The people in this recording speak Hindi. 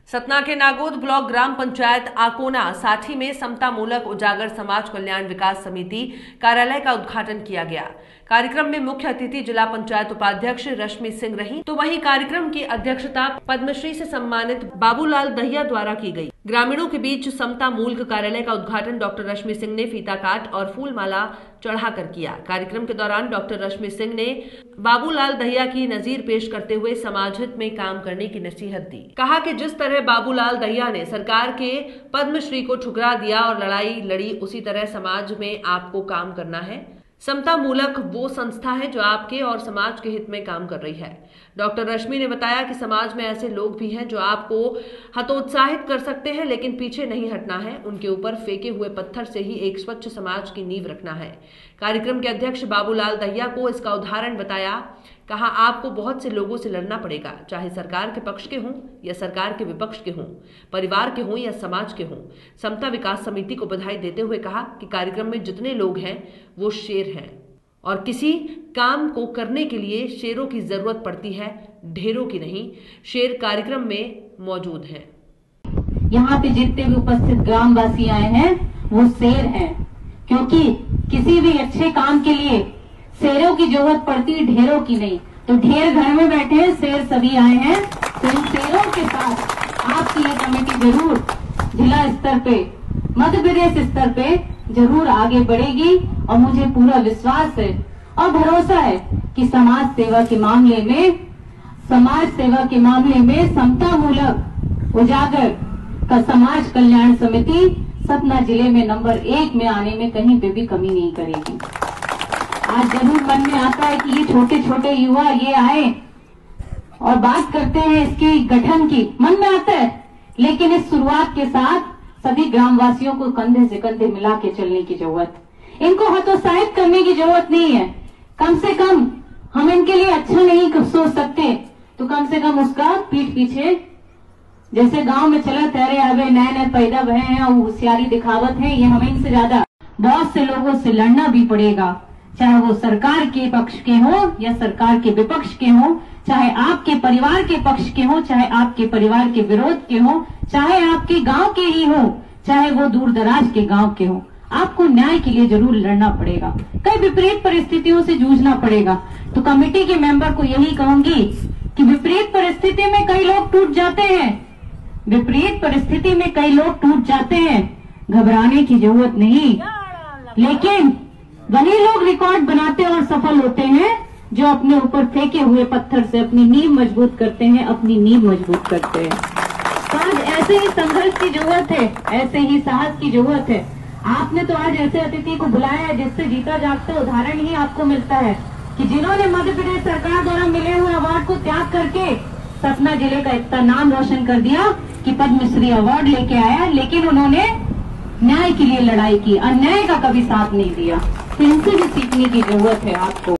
सतना के नागोद ब्लॉक ग्राम पंचायत आकोना साठी में समता मूलक उजागर समाज कल्याण विकास समिति कार्यालय का उद्घाटन किया गया। कार्यक्रम में मुख्य अतिथि जिला पंचायत उपाध्यक्ष रश्मि सिंह रही, तो वहीं कार्यक्रम की अध्यक्षता पद्मश्री से सम्मानित बाबूलाल दहिया द्वारा की गई। ग्रामीणों के बीच समता मूलक कार्यालय का उद्घाटन डॉक्टर रश्मि सिंह ने फीता काट और फूल माला चढ़ाकर किया। कार्यक्रम के दौरान डॉक्टर रश्मि सिंह ने बाबूलाल दहिया की नजीर पेश करते हुए समाज हित में काम करने की नसीहत दी। कहा कि जिस तरह बाबूलाल दहिया ने सरकार के पद्मश्री को ठुकरा दिया और लड़ाई लड़ी, उसी तरह समाज में आपको काम करना है। समता मूलक वो संस्था है जो आपके और समाज के हित में काम कर रही है। डॉक्टर रश्मि ने बताया कि समाज में ऐसे लोग भी हैं जो आपको हतोत्साहित कर सकते हैं, लेकिन पीछे नहीं हटना है। उनके ऊपर फेंके हुए पत्थर से ही एक स्वच्छ समाज की नींव रखना है। कार्यक्रम के अध्यक्ष बाबूलाल दहिया को इसका उदाहरण बताया। कहा, आपको बहुत से लोगों से लड़ना पड़ेगा, चाहे सरकार के पक्ष के हों या सरकार के विपक्ष के हों, परिवार के हों या समाज के हों। समता विकास समिति को बधाई देते हुए कहा कि कार्यक्रम में जितने लोग हैं वो शेर हैं और किसी काम को करने के लिए शेरों की जरूरत पड़ती है, ढेरों की नहीं। शेर कार्यक्रम में मौजूद हैं। यहाँ पे जितने भी उपस्थित ग्रामवासी आए हैं वो शेर हैं, क्योंकि किसी भी अच्छे काम के लिए शेरों की जरूरत पड़ती है, ढेरों की नहीं। तो ढेर घर में बैठे हैं, शेर सभी आए हैं। तो इन शेरों के साथ आपकी ये कमेटी जरूर जिला स्तर पे, मध्य प्रदेश स्तर पे जरूर आगे बढ़ेगी और मुझे पूरा विश्वास है और भरोसा है कि समाज सेवा के मामले में समता मूलक उजागर का समाज कल्याण समिति सतना जिले में नंबर 1 में आने में कहीं पे भी कमी नहीं करेगी। आज जरूर मन में आता है कि ये छोटे छोटे युवा ये आए और बात करते हैं इसकी गठन की, मन में आता है, लेकिन इस शुरुआत के साथ सभी ग्रामवासियों को कंधे से कंधे मिला के चलने की जरूरत, इनको हतोत्साहित करने की जरूरत नहीं है। कम से कम हम इनके लिए अच्छा नहीं सोच सकते तो कम से कम उसका पीठ पीछे, जैसे गांव में चला तैरे अबे नए नए पैदा भय हैं और होशियारी दिखावत है, ये हमें इनसे ज्यादा बहुत से लोगों से लड़ना भी पड़ेगा, चाहे वो सरकार के पक्ष के हो या सरकार के विपक्ष के हो, चाहे आपके परिवार के पक्ष के हो, चाहे आपके परिवार के विरोध के हो, चाहे आपके गांव के ही हो, चाहे वो दूर दराज के गांव के हो। आपको न्याय के लिए जरूर लड़ना पड़ेगा, कई विपरीत परिस्थितियों से जूझना पड़ेगा। तो कमेटी के मेंबर को यही कहूंगी कि विपरीत परिस्थिति में कई लोग टूट जाते हैं, विपरीत परिस्थिति में कई लोग टूट जाते हैं, घबराने की जरूरत नहीं। लेकिन वही लोग रिकॉर्ड बनाते और सफल होते हैं जो अपने ऊपर फेंके हुए पत्थर से अपनी नींव मजबूत करते हैं, अपनी नींव मजबूत करते हैं। तो आज ऐसे ही संघर्ष की जरूरत है, ऐसे ही साहस की जरूरत है। आपने तो आज ऐसे अतिथि को बुलाया है जिससे जीता जागता उदाहरण ही आपको मिलता है कि जिन्होंने मध्य प्रदेश सरकार द्वारा मिले हुए अवार्ड को त्याग करके सतना जिले का इतना नाम रोशन कर दिया कि पद्मश्री अवार्ड लेके आया, लेकिन उन्होंने न्याय के लिए लड़ाई की, अन्याय का कभी साथ नहीं दिया। तो इनसे भी सीखने की जरूरत है आपको।